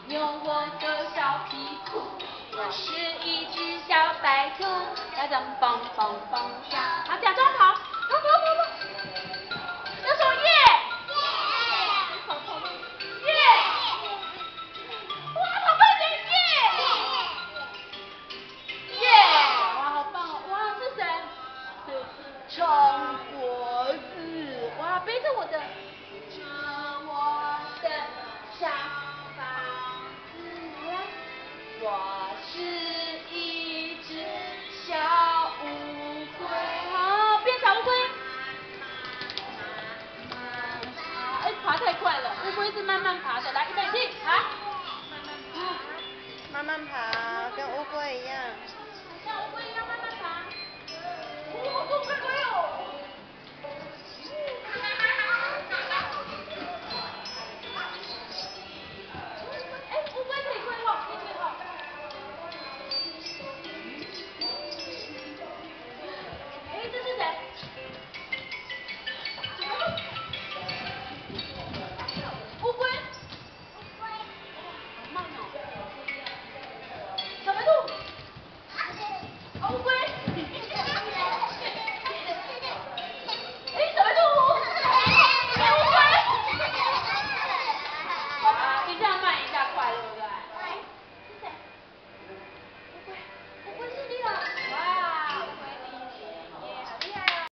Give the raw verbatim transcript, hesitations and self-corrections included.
用我的小屁股，我是一只小白兔，要这样蹦蹦蹦跳，好，假装跑，跑跑跑跑，要说耶，耶，跑跑跑，耶，哇，跑快点，耶，耶，哇，好棒哦，哇，是谁？是长脖子，哇，背着我的，着我的小房子，我是一只小乌龟，好，变小乌龟，慢慢爬，哎，爬太快了，乌龟是慢慢爬的，来，预备起，爬， 慢慢爬，跟乌龟一样。